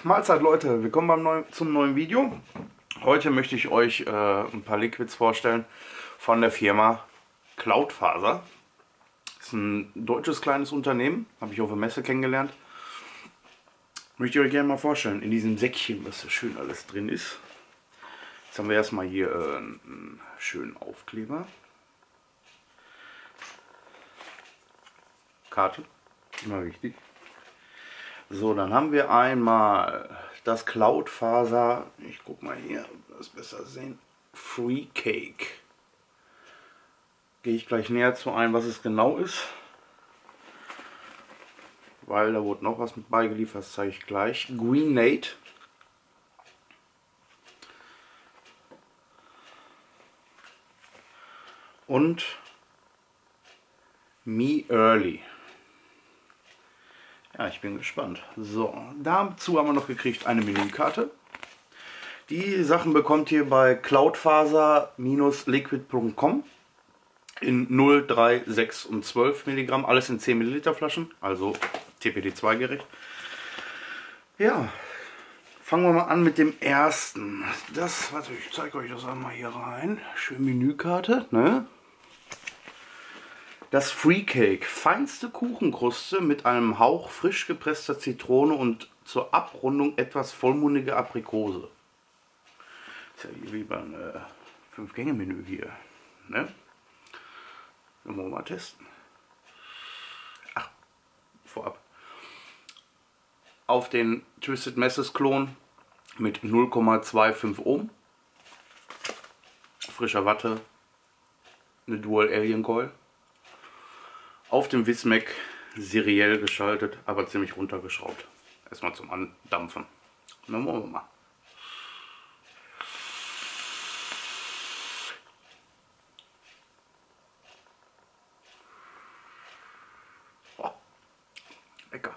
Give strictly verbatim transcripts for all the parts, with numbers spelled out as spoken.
Mahlzeit Leute, willkommen beim neuen, zum neuen Video. Heute möchte ich euch äh, ein paar Liquids vorstellen von der Firma Cloudfaser. Das ist ein deutsches kleines Unternehmen, habe ich auf der Messe kennengelernt. Möchte ich euch gerne mal vorstellen, in diesem Säckchen, was da schön alles drin ist. Jetzt haben wir erstmal hier äh, einen schönen Aufkleber. Karte, immer wichtig. So, dann haben wir einmal das Cloudfaser, ich guck mal hier, das besser sehen, Free Cake. Gehe ich gleich näher zu ein, was es genau ist, weil da wurde noch was mit beigeliefert, das zeige ich gleich. Greenade. Und Me Early. Ja, ich bin gespannt. So, dazu haben wir noch gekriegt eine Menükarte. Die Sachen bekommt ihr bei cloudfaser liquid punkt com in null, drei, sechs und zwölf Milligramm. Alles in zehn Milliliter Flaschen, also T P D zwei gerecht. Ja, fangen wir mal an mit dem ersten. Das, warte, ich zeige euch das einmal hier rein. Schön Menükarte, ne? Das Free Cake, feinste Kuchenkruste mit einem Hauch frisch gepresster Zitrone und zur Abrundung etwas vollmundige Aprikose. Ist ja wie beim äh, fünf Gänge Menü hier. Ne? Dann wollen wir mal testen. Ach, vorab. Auf den Twisted Messes Klon mit null Komma fünfundzwanzig Ohm. Frischer Watte. Eine Dual Alien Coil. Auf dem Wismec seriell geschaltet, aber ziemlich runtergeschraubt. Erstmal zum Andampfen. Dann wollen wir mal. Oh, lecker.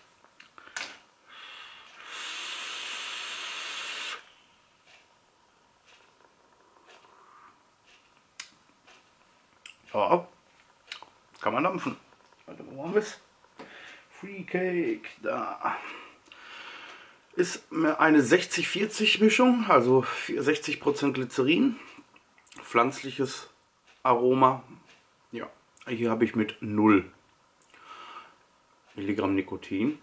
Ja. Kann man dampfen. Warte, wo haben wir es? Free Cake, da. Ist eine sechzig vierzig Mischung, also sechzig Prozent Glycerin, pflanzliches Aroma. Ja, hier habe ich mit null Milligramm Nikotin.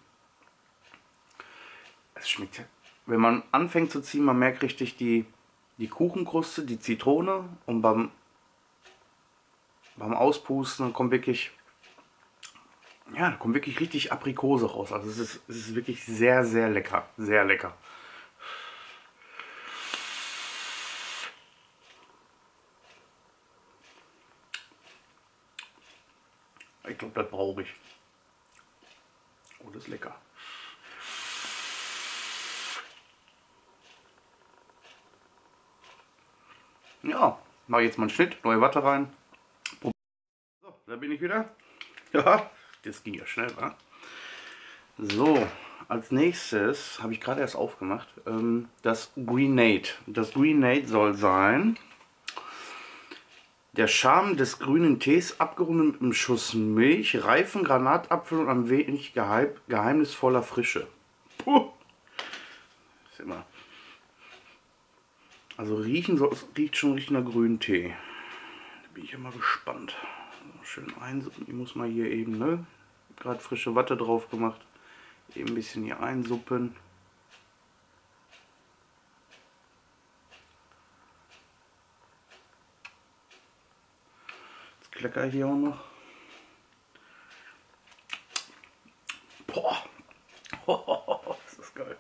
Es schmeckt, wenn man anfängt zu ziehen, man merkt richtig die, die Kuchenkruste, die Zitrone, und beim Beim Auspusten kommt wirklich, ja, da kommt wirklich richtig Aprikose raus. Also es ist, es ist wirklich sehr, sehr lecker. Sehr lecker. Ich glaube, das brauche ich. Oh, das ist lecker. Ja, mache jetzt mal einen Schnitt, neue Watte rein. Da bin ich wieder. Ja, das ging ja schnell, wa? So, als nächstes habe ich gerade erst aufgemacht, ähm, das Greenade. Das Greenade soll sein der Charme des grünen Tees, abgerundet mit einem Schuss Milch, reifen Granatapfel und ein wenig geheim, geheimnisvoller Frische. Puh. Ist immer. Also riechen soll, es riecht schon richtig nach grünen Tee. Da bin ich ja mal gespannt. Schön einsuppen. Ich muss mal hier eben, ne? Gerade frische Watte drauf gemacht. Eben ein bisschen hier einsuppen. Jetzt klecker ich hier auch noch. Boah! Oh, das ist geil.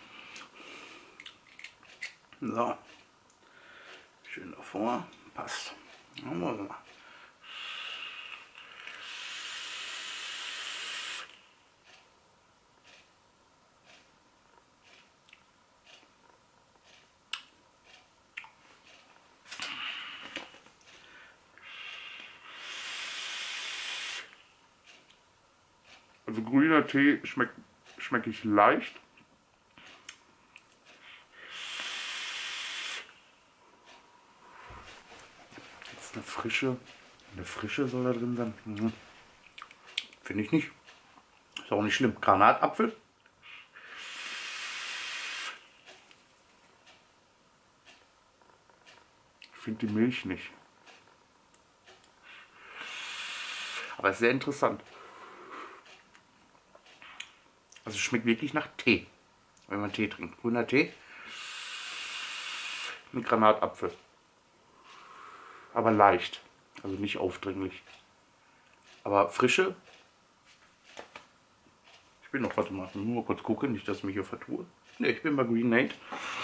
So. Schön davor. Passt. Dann wollen wir mal. Also grüner Tee schmeckt schmecke ich leicht. Jetzt eine frische, eine frische soll da drin sein. Mhm. Finde ich nicht. Ist auch nicht schlimm. Granatapfel. finde die Milch nicht. Aber es ist sehr interessant. Also es schmeckt wirklich nach Tee, wenn man Tee trinkt. Grüner Tee mit Granatapfel. Aber leicht, also nicht aufdringlich. Aber frische. Ich bin noch, warte mal, nur mal kurz gucken, nicht, dass ich mich hier vertue. Ne, ich bin bei Greenade.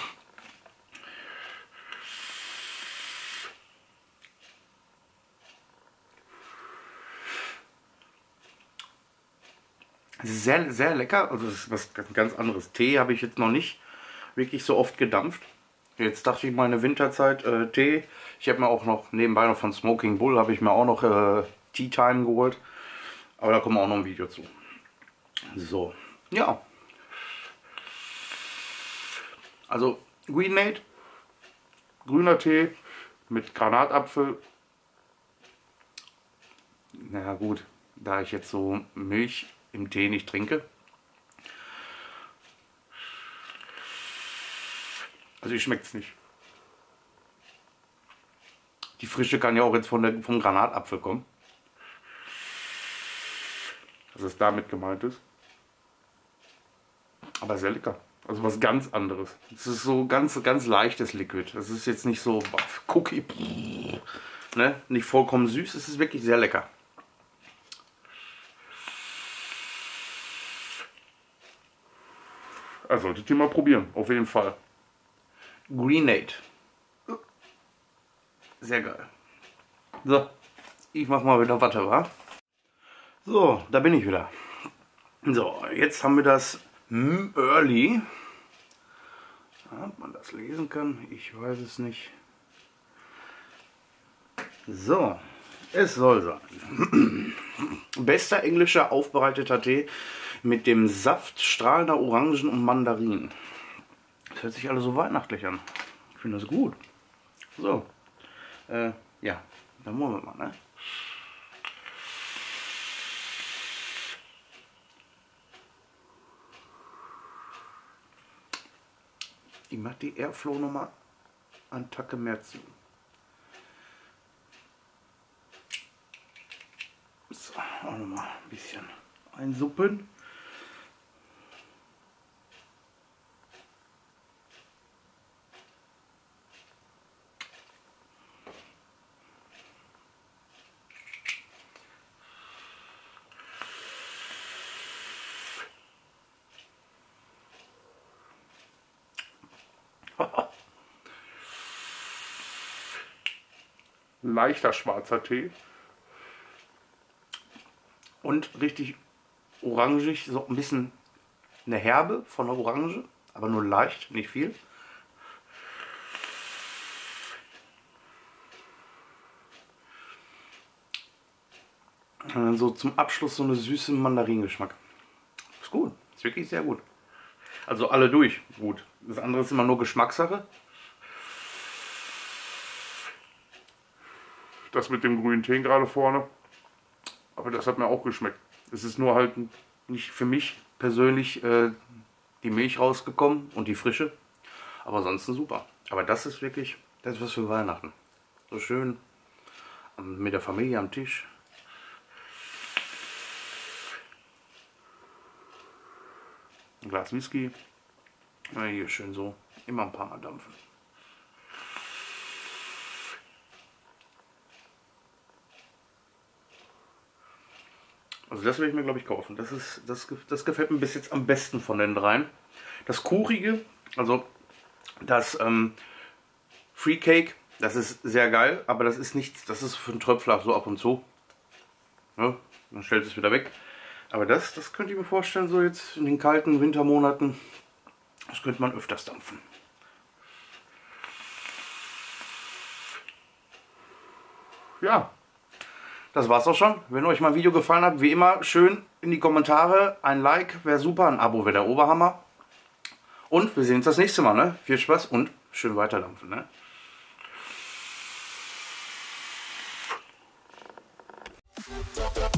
Es ist sehr, sehr lecker, also es ist was ganz anderes. Tee habe ich jetzt noch nicht wirklich so oft gedampft. Jetzt dachte ich mal in der Winterzeit äh, Tee. Ich habe mir auch noch nebenbei noch von Smoking Bull habe ich mir auch noch äh, Tea Time geholt. Aber da kommt auch noch ein Video zu. So, ja. Also Greenade, grüner Tee mit Granatapfel. Na ja, gut, da ich jetzt so Milch im Tee nicht trinke. Also ich schmeckt es nicht. Die Frische kann ja auch jetzt von der, vom Granatapfel kommen. Dass es damit gemeint ist. Aber sehr lecker. Also was ganz anderes. Es ist so ganz, ganz leichtes Liquid. Das ist jetzt nicht so Cookie, ne? Nicht vollkommen süß. Es ist wirklich sehr lecker. Also solltet ihr mal probieren, auf jeden Fall. Greenade. Sehr geil. So, ich mach mal wieder Watte, wa? So, da bin ich wieder. So, jetzt haben wir das Early. Ja, ob man das lesen kann, ich weiß es nicht. So, es soll sein. Bester englischer aufbereiteter Tee mit dem Saft strahlender Orangen und Mandarinen. Das hört sich alles so weihnachtlich an. Ich finde das gut. So, äh, ja, dann wollen wir mal, ne? Ich mache die Airflow nochmal einen Tacke mehr zu. So, auch nochmal ein bisschen einsuppen. Leichter schwarzer Tee. Und richtig orangig, so ein bisschen eine Herbe von der Orange, aber nur leicht, nicht viel. Und dann so zum Abschluss so eine süße Mandarinengeschmack. Ist gut, ist wirklich sehr gut. Also alle durch gut. Das andere ist immer nur Geschmackssache. Das mit dem grünen Tee gerade vorne. Aber das hat mir auch geschmeckt. Es ist nur halt nicht für mich persönlich äh, die Milch rausgekommen und die Frische. Aber ansonsten super. Aber das ist wirklich, das ist was für Weihnachten. So schön mit der Familie am Tisch. Ein Glas Whisky. Ja, hier schön so. Immer ein paar Mal dampfen. Also das will ich mir, glaube ich, kaufen. Das, ist, das, das gefällt mir bis jetzt am besten von den dreien. Das Kurige, also das ähm, Free Cake, das ist sehr geil, aber das ist nichts, das ist für einen Tröpfler so ab und zu. Ja, dann stellt es wieder weg. Aber das, das könnte ich mir vorstellen, so jetzt in den kalten Wintermonaten, das könnte man öfters dampfen. Ja. Das war's auch schon. Wenn euch mein Video gefallen hat, wie immer, schön in die Kommentare. Ein Like wäre super, ein Abo wäre der Oberhammer. Und wir sehen uns das nächste Mal. Ne? Viel Spaß und schön weiterdampfen. Ne?